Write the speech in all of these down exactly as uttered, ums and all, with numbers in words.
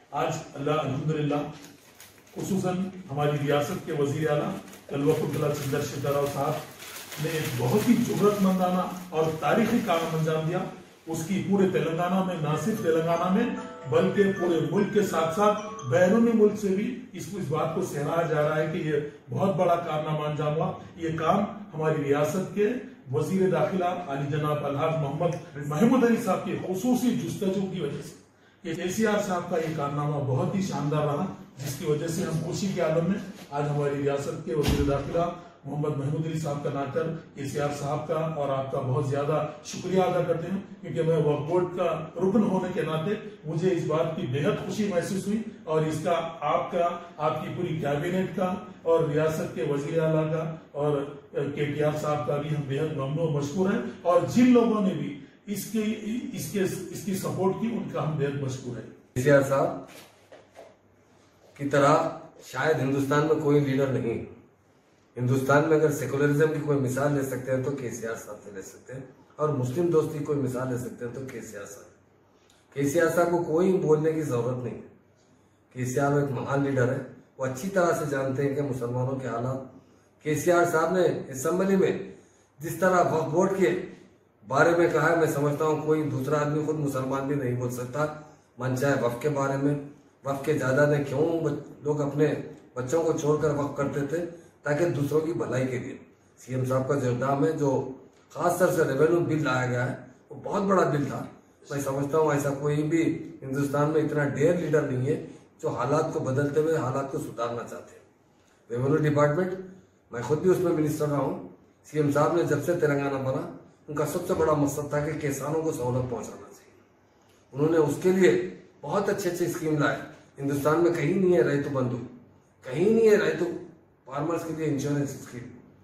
आज अल्लाह अल्हम्दुलिल्लाह खुसूसन हमारी रियासत के वजीर आला कलवकुल्ला चंद्रशेखर राव साहब ने एक बहुत ही जुर्रतमंदाना और तारीखी काम अंजाम दिया। उसकी पूरे तेलंगाना में, ना सिर्फ तेलंगाना में बल्कि पूरे मुल्क के साथ साथ बैरूनी मुल्क से भी इस, इस बात को सहराया जा रहा है कि ये बहुत बड़ा कारनामा अंजाम हुआ। ये काम हमारी रियासत के वजीर दाखिला अली जनाब अलहाज मोहम्मद महमूद अली साहब की खुसूसी जुस्तजू की वजह से, ये केसीआर साहब का ये कारनामा बहुत ही शानदार रहा, जिसकी वजह से हम खुशी के आलम में आज हमारी रियासत के वजीर दाखिला मोहम्मद महमूद अली साहब का नाकर केसीआर साहब का और आपका बहुत ज्यादा शुक्रिया अदा करते हैं, क्योंकि मैं वक्फ बोर्ड का रुकन होने के नाते मुझे इस बात की बेहद खुशी महसूस हुई और इसका आपका, आपकी पूरी कैबिनेट का और रियासत के वजीर आला का और केटीआर साहब का भी हम बेहद ममनून मशकूर हैं। और जिन लोगों ने भी इसके इसके इसकी सपोर्ट की उनका हम बेहद मशकूर है। केसीआर साहब की तरह शायद हिंदुस्तान में कोई लीडर नहीं। हिंदुस्तान में अगर सेकुलरिज्म की कोई मिसाल ले सकते हैं तो केसीआर साहब से ले सकते हैं, और मुस्लिम दोस्ती की कोई मिसाल ले सकते हैं तो केसीआर साहब। केसीआर साहब को कोई बोलने की जरूरत नहीं है। केसीआर एक महान लीडर है, वो अच्छी तरह से जानते हैं कि मुसलमानों के हालात। केसीआर साहब ने असेंबली में जिस तरह वक्फ बोर्ड के बारे में कहा है, मैं समझता हूँ कोई दूसरा आदमी, खुद मुसलमान भी नहीं बोल सकता। मन चाहे वक्फ के बारे में, वक्फ के जायदाद में क्यों लोग अपने बच्चों को छोड़कर वक्फ करते थे, ताकि दूसरों की भलाई के लिए। सीएम साहब का जो इक़दाम है, जो खास तौर से रेवेन्यू बिल लाया गया है, वो बहुत बड़ा बिल था। मैं समझता हूँ ऐसा कोई भी हिंदुस्तान में इतना ढेर लीडर नहीं है जो हालात को बदलते हुए हालात को सुधारना चाहते हैं। रेवेन्यू डिपार्टमेंट, मैं खुद भी उसमें मिनिस्टर रहा हूँ। सीएम साहब ने जब से तेलंगाना बना, उनका सबसे बड़ा मकसद था कि किसानों को सहूलत पहुंचाना चाहिए। उन्होंने उसके लिए बहुत अच्छे अच्छे स्कीम लाए। हिंदुस्तान में कहीं नहीं है रैतु बंधु, कहीं नहीं है रैतु फार्मर्स के लिए इंश्योरेंस स्कीम,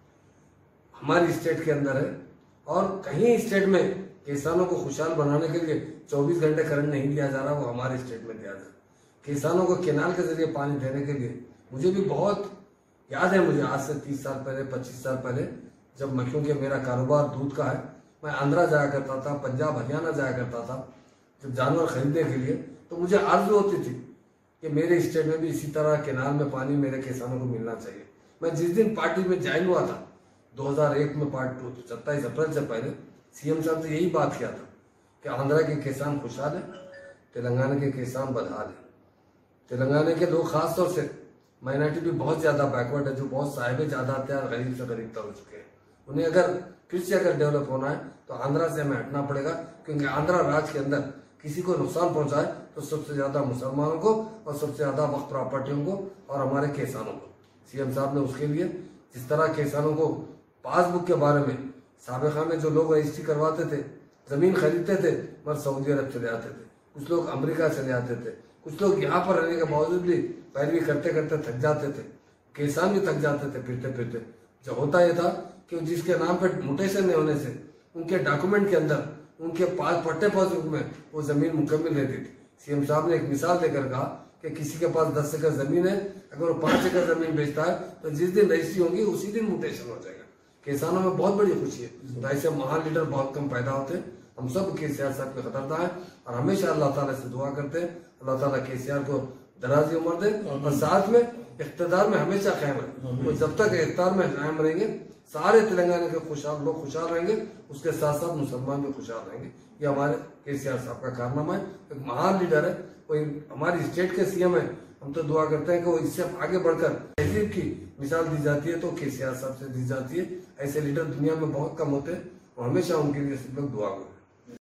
हमारी स्टेट के अंदर है। और कहीं स्टेट में किसानों को खुशहाल बनाने के लिए चौबीस घंटे करंट नहीं दिया जा रहा, वो हमारे स्टेट में दिया जा रहा। किसानों को केनाल के जरिए पानी देने के लिए, मुझे भी बहुत याद है, मुझे आज से तीस साल पहले, पच्चीस साल पहले, जब मैं, क्योंकि मेरा कारोबार दूध का है, मैं आंध्रा जाया करता था, पंजाब हरियाणा जाया करता था जब जानवर खरीदने के लिए, तो मुझे आरज़ू होती थी कि मेरे स्टेट में भी इसी तरह केनाल में पानी मेरे किसानों को मिलना चाहिए। मैं जिस दिन पार्टी में ज्वाइन हुआ था दो हज़ार एक में, पार्ट टू सत्ताईस अप्रैल से पहले, सीएम साहब से यही बात किया था कि आंध्रा के किसान खुशहाल है, तेलंगाना के किसान बदहाल है। तेलंगाना के लोग खासतौर से माइनॉरिटी भी बहुत ज्यादा बैकवर्ड है, जो बहुत साहिब ज्यादा और गरीब से गरीब तक हो चुके हैं। उन्हें अगर फिर से अगर डेवलप होना है तो आंध्रा से हमें हटना पड़ेगा, क्योंकि आंध्रा राज्य के अंदर किसी को नुकसान पहुंचाए तो सबसे ज्यादा मुसलमानों को और सबसे ज्यादा वक्त प्रॉपर्टियों को और हमारे किसानों को। सीएम साहब ने उसके लिए जिस तरह किसानों को पासबुक के बारे में, साबिका में जो लोग रजिस्ट्री करवाते थे, जमीन खरीदते थे मगर सऊदी अरब चले आते थे, कुछ लोग अमेरिका चले आते थे, कुछ लोग यहाँ पर रहने के बावजूद भी पैरवी करते करते थक जाते थे, किसान भी थक जाते थे फिरते फिरते। जो होता यह था कि जिसके नाम पर मुटेशन नहीं होने से उनके डॉक्यूमेंट के अंदर, उनके पास पट्टे पासबुक में वो जमीन मुकम्मल रहती थी। सीएम साहब ने एक मिसाल देकर कहा कि किसी के पास दस एकड़ जमीन है, अगर वो पांच एकड़ जमीन बेचता है तो जिस दिन रजिस्ट्री होगी उसी दिन मुटेशन हो जाएगा। किसानों में बहुत बड़ी खुशी है। तो ऐसे महान लीडर बहुत कम पैदा होते हैं। हम सब केसीआर साहब के कदरदान है और हमेशा अल्लाह ताला से दुआ करते हैं अल्लाह ताला केसीआर को दराजी उम्र दे और साथ में इख्तिदार में हमेशा कायम रहे। तो जब तक इख्तिदार में कायम रहेंगे सारे तेलंगाना के खुशहाल लोग खुशहाल रहेंगे, उसके साथ साथ मुसलमान भी खुशहाल रहेंगे। ये हमारे केसीआर साहब का कारनामा है। एक महान लीडर है, कोई हमारी स्टेट के सीएम है। हम तो दुआ करते हैं कि वो इससे आगे बढ़कर तहजीब की मिसाल दी जाती है तो केसीआर साहब से दी जाती है। ऐसे लीडर दुनिया में बहुत कम होते हैं, हमेशा उनके लिए सब लोग दुआ करें।